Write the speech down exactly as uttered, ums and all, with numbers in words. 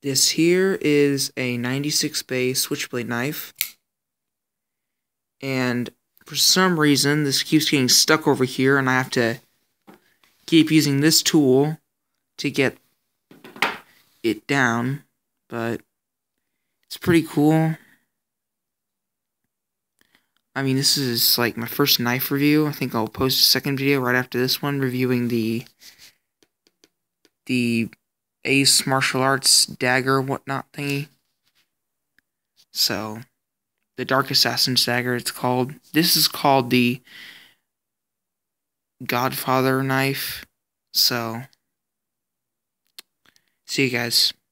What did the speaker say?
This here is a ninety-six bay switchblade knife, and for some reason this keeps getting stuck over here, and I have to keep using this tool to get it down, but it's pretty cool. I mean, this is like my first knife review. I think I'll post a second video right after this one reviewing the the Ace Martial Arts dagger whatnot thingy. So, the Dark Assassin's dagger, it's called. This is called the Godfather knife. So, see you guys.